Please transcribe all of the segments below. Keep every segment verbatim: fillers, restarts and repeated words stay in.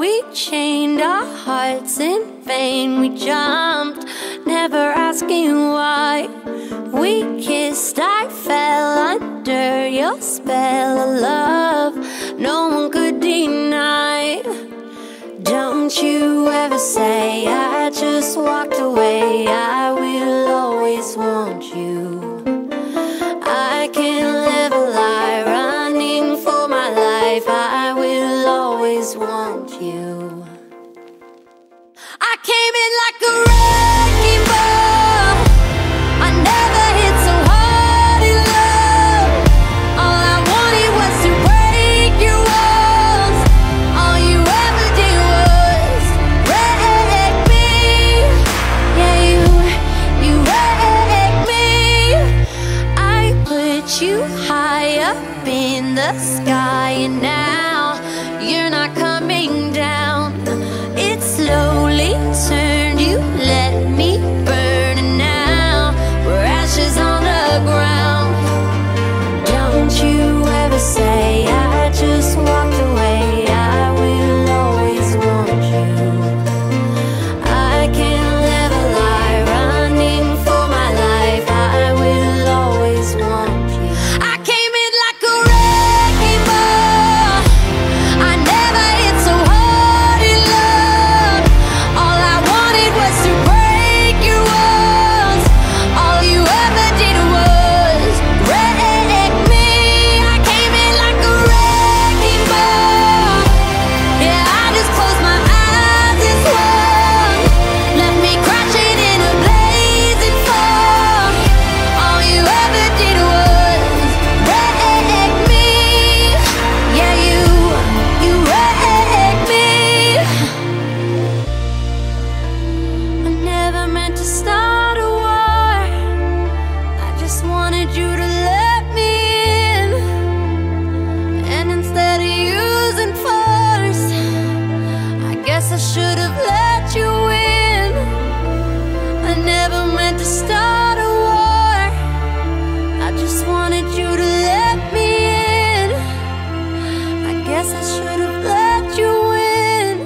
we chained our hearts in vain. We jumped, never asking why. We kissed, I fell under your spell of love no one could deny. Don't you ever say I just walked away. I will always want you. I can't live a lie, running for my life. I will always want you. I came in like a wrecking ball. I never hit so hard in love. All I wanted was to break your walls. All you ever did was wreck me. Yeah, you, you wrecked me. I put you high up in the sky, and now you're not coming down. It slowly turned, you let me burn, and now we're ashes on the ground. Don't you ever say I just walked away. I will always want you. I can't live a lie, running for my life. I will always want you. I came in like a wrecking ball. I never hit so hard in love. All I wanted was to break your walls. All you ever did was wreck me. I came in like a wrecking ball. Yeah, I just closed my eyes and swung. Left me crashing in a blazing fall. All you ever did was wreck me. Yeah, you, you wrecked me. I never meant to start a war. I just wanted you to let me in. And instead of using force, I guess I should have let you in. I never meant to start a war. I just wanted you to let me in. I guess I should have let you in.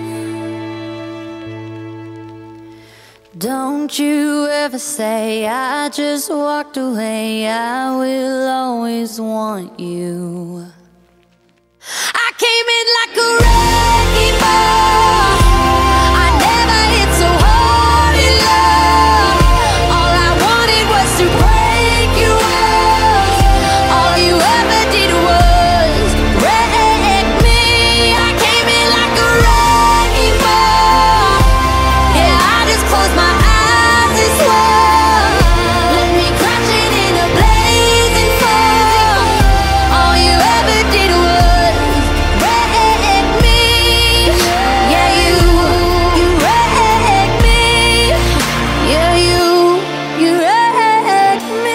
Don't you ever say I just walked away. I will always want you. I came in like a wrecking ball. I never hit so hard in love. All I wanted was to break your walls. All you ever did was wreck me. I came in like a wrecking ball. Yeah, I just closed my eyes and swung. Left me crashing in a blazing fall. All you ever did was wreck me. Yeah, you, you wrecked me. Yeah, you, you wrecked me.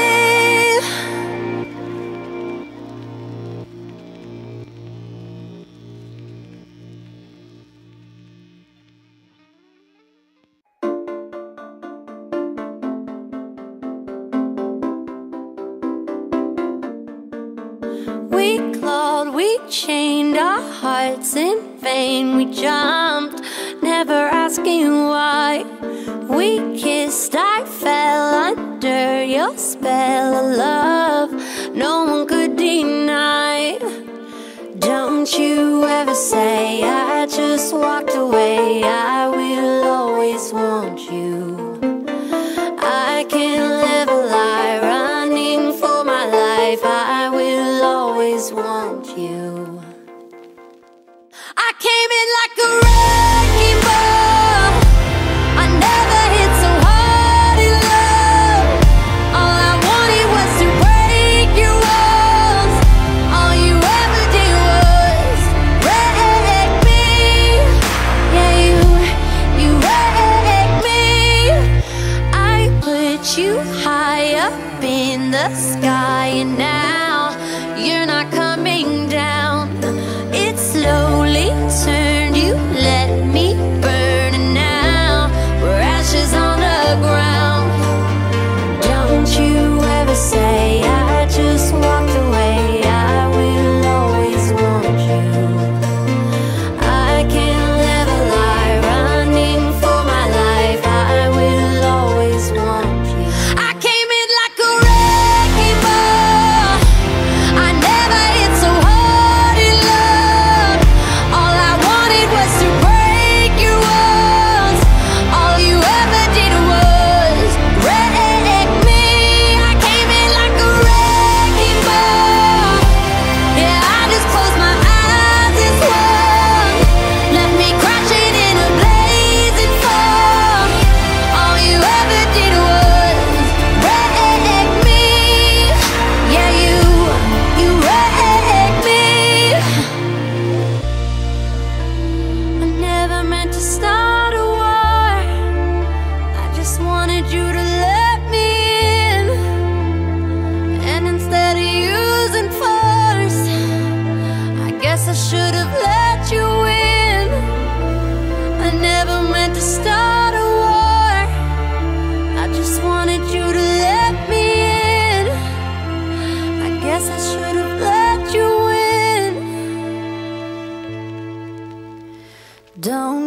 We clawed, we chained our hearts in vain. We jumped, never asking why. We kissed, I fell under your spell of love no one could deny. Don't you ever say I just walked away. I will always want you. I can't live a lie, running for my life. I will always want you. I came in like a wrecking ball. I never hit so hard in love. All I wanted was to break your walls. All you ever did was wreck me. Yeah, you, you wrecked me. I put you high up in the sky, and now you're not coming down. It slowly turned, you let me burn, and now we're ashes on the ground. Don't you ever say I just walked away. I will always want you. I can't live a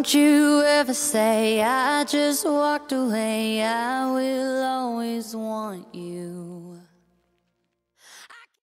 Don't you ever say I just walked away. I will always want you.